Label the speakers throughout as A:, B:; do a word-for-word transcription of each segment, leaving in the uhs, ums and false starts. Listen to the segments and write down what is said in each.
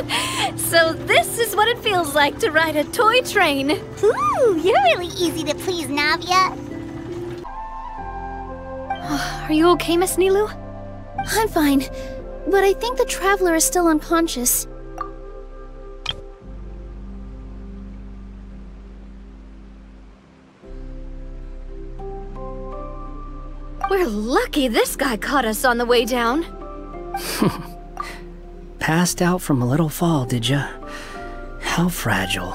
A: So this is what it feels like to ride a toy train.
B: Ooh, you're really easy to please, Navia.
A: Are you okay, Miss Nilou?
C: I'm fine, but I think the traveler is still unconscious.
A: We're lucky this guy caught us on the way down.
D: Passed out from a little fall, did ya? How fragile.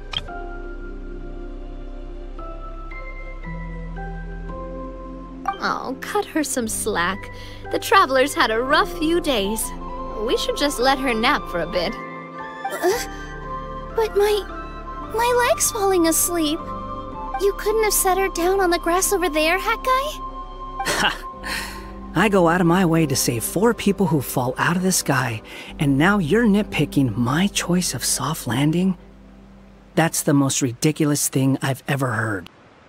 A: Oh, cut her some slack. The traveler's had a rough few days. We should just let her nap for a bit.
C: Uh, but my... my leg's falling asleep. You couldn't have set her down on the grass over there, Hat Guy?
D: Ha! I go out of my way to save four people who fall out of the sky, and now you're nitpicking my choice of soft landing? That's the most ridiculous thing I've ever heard.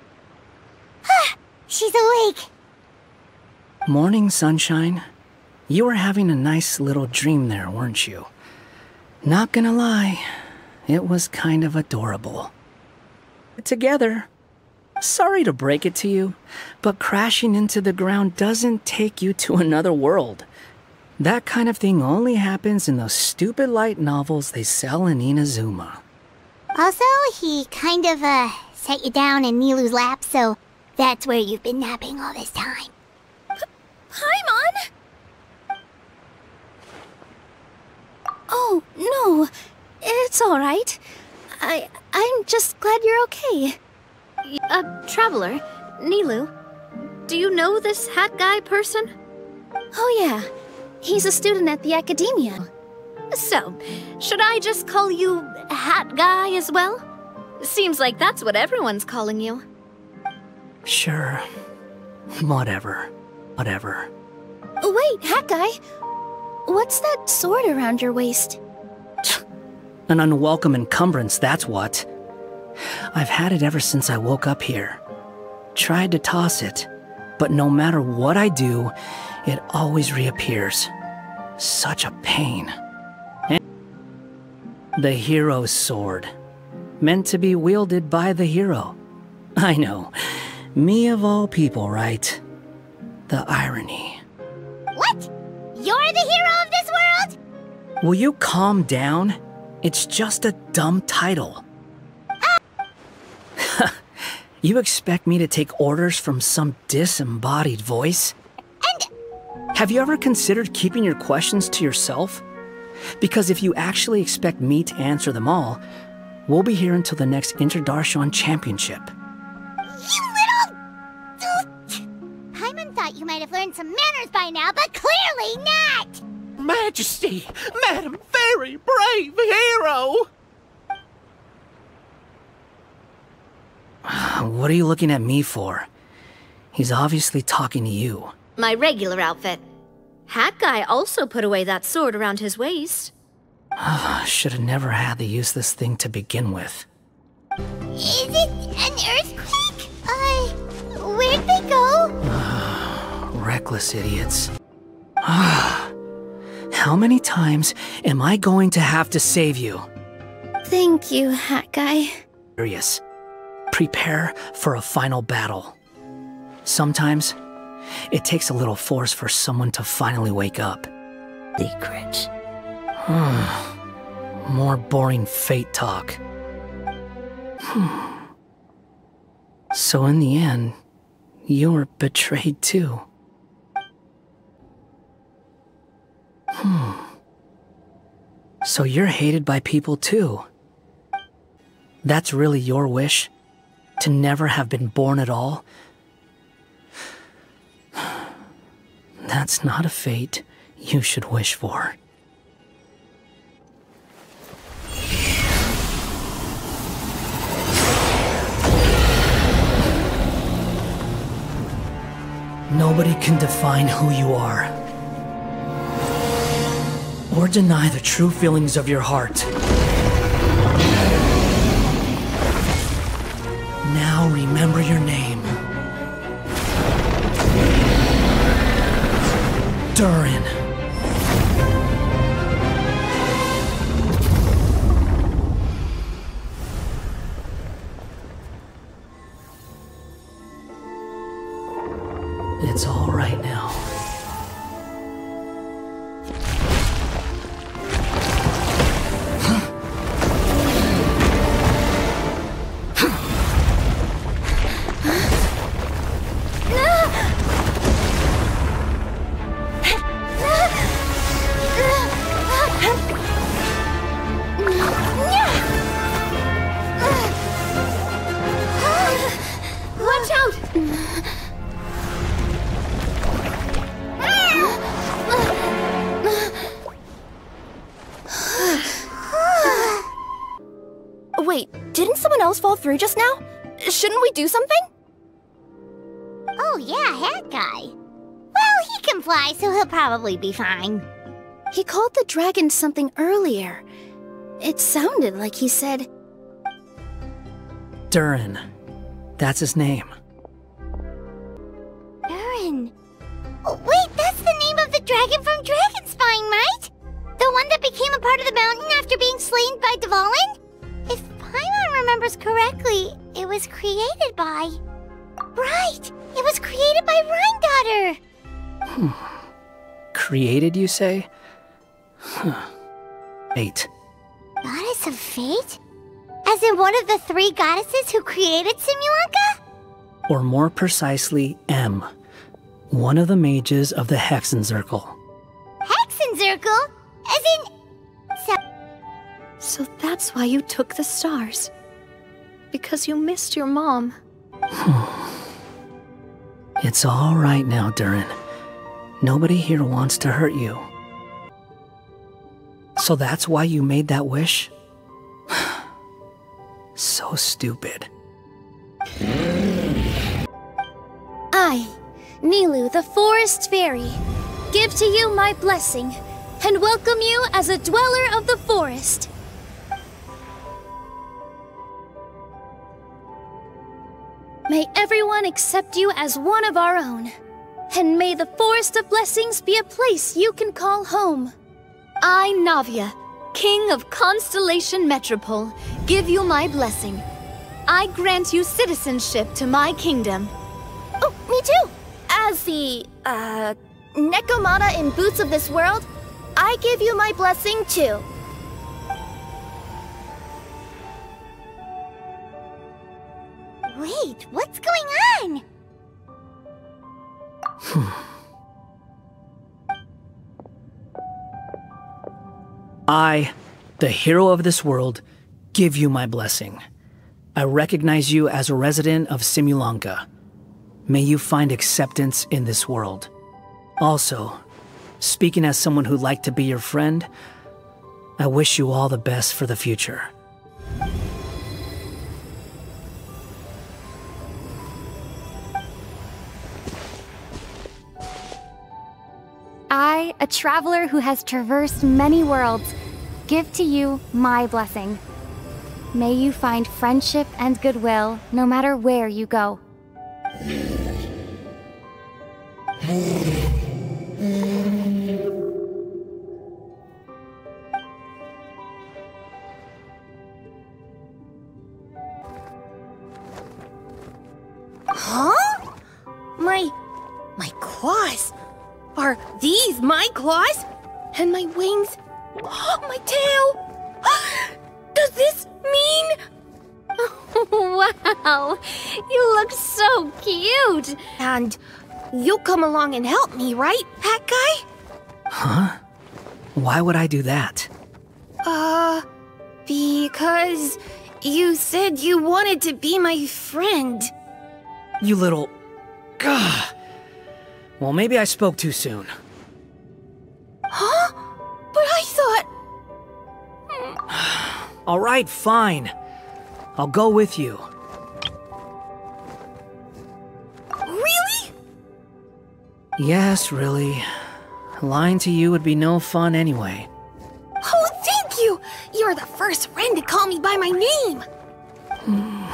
B: She's awake.
D: Morning, sunshine. You were having a nice little dream there, weren't you? Not gonna lie, it was kind of adorable. Together. Sorry to break it to you, but crashing into the ground doesn't take you to another world. That kind of thing only happens in those stupid light novels they sell in Inazuma.
B: Also, he kind of, uh, set you down in Nilou's lap, so that's where you've been napping all this time.
C: Paimon! Oh, no. It's alright. I... I'm just glad you're okay.
A: Uh, traveler, Nilou, do you know this Hat Guy person?
C: Oh yeah, he's a student at the Academia.
A: So, should I just call you Hat Guy as well? Seems like that's what everyone's calling you.
D: Sure. Whatever. Whatever.
C: Wait, Hat Guy. What's that sword around your waist?
D: An unwelcome encumbrance, that's what. I've had it ever since I woke up here. Tried to toss it, but no matter what I do, it always reappears. Such a pain. And the hero's sword. Meant to be wielded by the hero. I know. Me of all people, right? The irony.
B: What? You're the hero of this world?
D: Will you calm down? It's just a dumb title. You expect me to take orders from some disembodied voice?
B: And...
D: Have you ever considered keeping your questions to yourself? Because if you actually expect me to answer them all, we'll be here until the next Interdarshan Championship.
B: You little... Paimon thought you might have learned some manners by now, but clearly not!
E: Majesty! Madam, very brave hero!
D: What are you looking at me for? He's obviously talking to you.
A: My regular outfit. Hat Guy also put away that sword around his waist.
D: Should have never had the useless thing to begin with.
B: Is it an earthquake? Uh, where'd they go?
D: Reckless idiots. How many times am I going to have to save you?
C: Thank you, Hat Guy.
D: Serious. Prepare for a final battle. Sometimes, it takes a little force for someone to finally wake up.
B: Secret.
D: More boring fate talk. So in the end, you're betrayed too. Hmm. So you're hated by people too. That's really your wish? To never have been born at all? That's not a fate you should wish for. Nobody can define who you are, or deny the true feelings of your heart. Now remember your name. Durin.
C: didn't someone else fall through just now? Shouldn't we do something?
B: Oh yeah, Hat Guy. Well, he can fly, so he'll probably be fine.
C: He called the dragon something earlier. It sounded like he said...
D: Durin. That's his name.
B: Durin. Oh, wait, that's the name of the dragon from Dragonspine, right? The one that became a part of the mountain after being slain by Dvalin? If Paimon remembers correctly, it was created by... Right! It was created by Rhine Daughter!
D: Hmm. Created, you say? Huh. Eight.
B: Goddess of Fate? As in one of the three goddesses who created Simulanka?
D: Or more precisely, M. One of the mages of the Hexenzirkel.
B: Hexenzirkel? As in... So...
A: So that's why you took the stars. Because you missed your mom.
D: It's all right now, Durin. Nobody here wants to hurt you. So that's why you made that wish? So stupid.
C: I, Nilou, the Forest Fairy, give to you my blessing and welcome you as a dweller of the forest. May everyone accept you as one of our own, and may the Forest of Blessings be a place you can call home.
A: I, Navia, King of Constellation Metropole, give you my blessing. I grant you citizenship to my kingdom.
C: Oh, me too! As the, uh, Nekomata in Boots of this world, I give you my blessing too.
B: Wait, what's going on?
D: I, the hero of this world, give you my blessing. I recognize you as a resident of Simulanka. May you find acceptance in this world. Also, speaking as someone who'd like to be your friend, I wish you all the best for the future.
F: I, a traveler who has traversed many worlds, give to you my blessing. May you find friendship and goodwill no matter where you go.
C: Huh? My... my claws? Are these my claws? And my wings? My tail? Does this mean...
A: Wow, you look so cute.
C: And you'll come along and help me, right, Hat Guy?
D: Huh? Why would I do that?
C: Uh, because you said you wanted to be my friend.
D: You little... Gah. Well, maybe I spoke too soon.
C: Huh? But I
D: thought... All right, fine. I'll go with you.
C: Really?
D: Yes, really. Lying to you would be no fun anyway.
C: Oh, thank you! You're the first friend to call me by my name!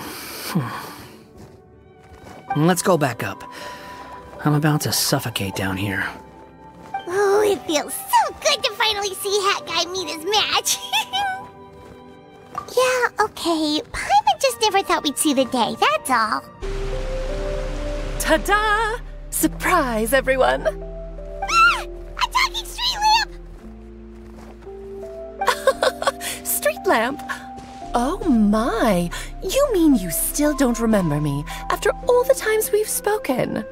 D: Let's go back up. I'm about to suffocate down here.
B: Oh, it feels so good to finally see Hat Guy meet his match. Yeah, okay. Paimon just never thought we'd see the day, that's all.
G: Ta-da! Surprise, everyone!
B: Ah! A talking street lamp!
G: Street lamp? Oh my! You mean you still don't remember me after all the times we've spoken?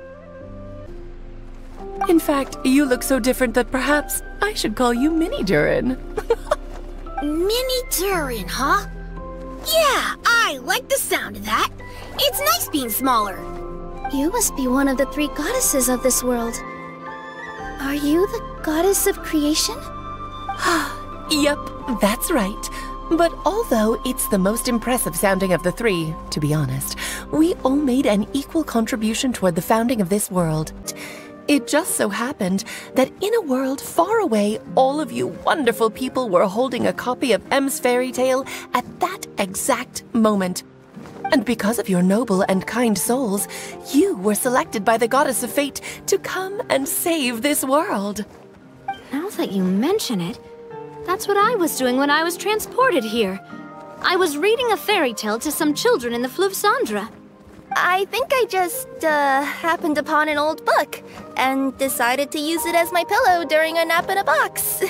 G: In fact, you look so different that perhaps I should call you Mini Durin.
C: Mini Durin, huh? Yeah, I like the sound of that. It's nice being smaller. You must be one of the three goddesses of this world. Are you the goddess of creation?
G: Yep, that's right. But although it's the most impressive sounding of the three, to be honest, we all made an equal contribution toward the founding of this world. It just so happened that in a world far away, all of you wonderful people were holding a copy of M's fairy tale at that exact moment. And because of your noble and kind souls, you were selected by the Goddess of Fate to come and save this world.
A: Now that you mention it, that's what I was doing when I was transported here. I was reading a fairy tale to some children in the Fleuve Cendre.
C: I think I just, uh, happened upon an old book and decided to use it as my pillow during a nap in a box.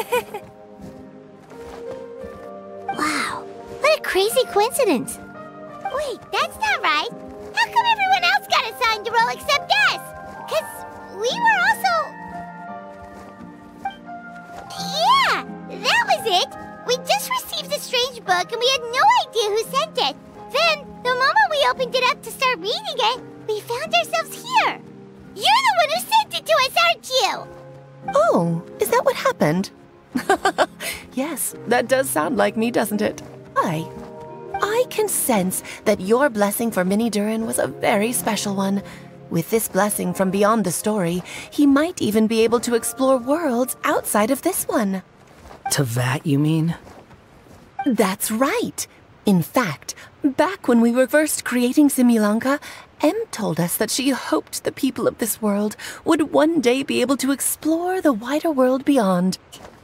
B: Wow, what a crazy coincidence. Wait, that's not right. How come everyone else got assigned to roll except us? Because we were also... Yeah, that was it. We just received a strange book and we had no idea who sent it. Then, the moment we opened it up to start reading it, we found ourselves here. You're the one who sent it to us, aren't you?
G: Oh, is that what happened? Yes, that does sound like me, doesn't it? I... I can sense that your blessing for Minnie Durin was a very special one. With this blessing from beyond the story, he might even be able to explore worlds outside of this one.
D: Teyvat, you mean?
G: That's right. In fact, back when we were first creating Simulanka, Em told us that she hoped the people of this world would one day be able to explore the wider world beyond.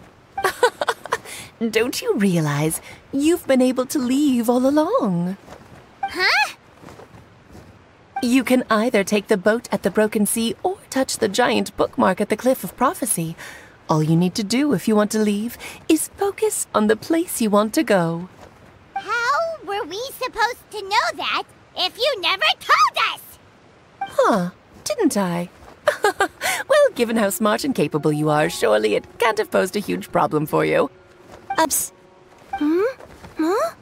G: Don't you realize you've been able to leave all along?
B: Huh?
G: You can either take the boat at the Broken Sea or touch the giant bookmark at the Cliff of Prophecy. All you need to do if you want to leave is focus on the place you want to go.
B: How were we supposed to know that if you never told us?
G: Huh, didn't I? Well, given how smart and capable you are, surely it can't have posed a huge problem for you.
C: Ups. Hmm? Huh?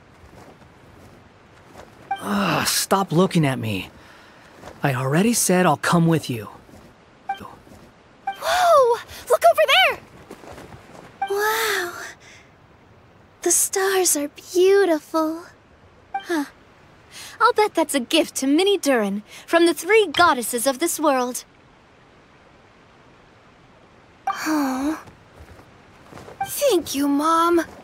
D: Ugh, stop looking at me. I already said I'll come with you.
C: Whoa! Look over there! Wow. The stars are beautiful.
A: Huh. I'll bet that's a gift to Minnie Durin from the three goddesses of this world.
C: Oh. Thank you, Mom.